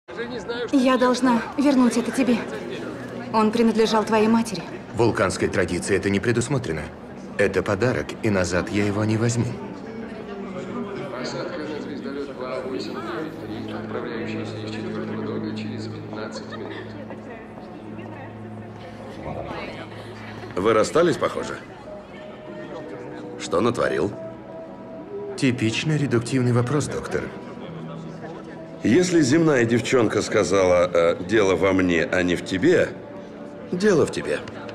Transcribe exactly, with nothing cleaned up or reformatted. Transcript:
Я должна вернуть это тебе. Он принадлежал твоей матери. В вулканской традиции это не предусмотрено. Это подарок, и назад я его не возьму. Посадка на звездолет два восемь девять три, отправляющийся из четвертого дока через пятнадцать минут. Вы расстались, похоже? Что натворил? Типичный редуктивный вопрос, доктор. Если земная девчонка сказала, э, дело во мне, а не в тебе, дело в тебе.